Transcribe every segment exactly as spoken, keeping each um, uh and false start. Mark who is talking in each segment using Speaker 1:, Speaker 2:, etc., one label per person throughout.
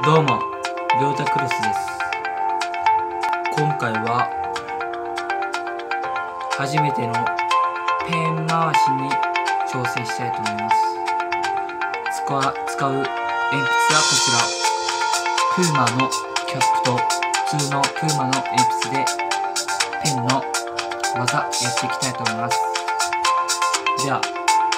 Speaker 1: どうも、りょうたクロスです。今回は初めてのペン回しに挑戦したいと思います。使わ使う鉛筆はこちら、プーマのキャップと普通のプーマの鉛筆でペンの技やっていきたいと思います。では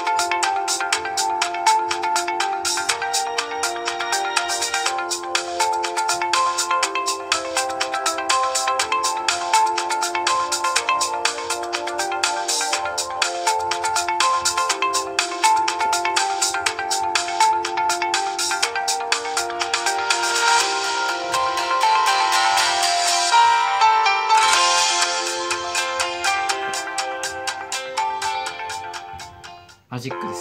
Speaker 1: マジックです。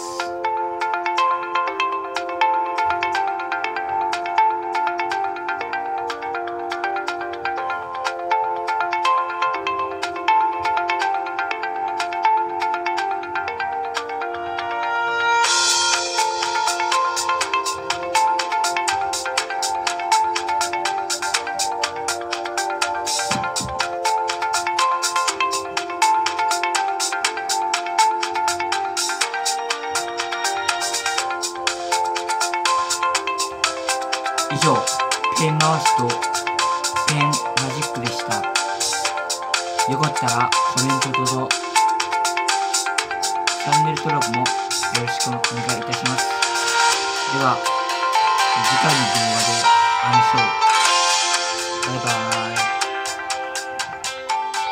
Speaker 1: 以上、ペン回しとペンマジックでした。よかったらコメントとチャンネル登録もよろしくお願いいたします。では、次回の動画で会いましょう。バイバーイ。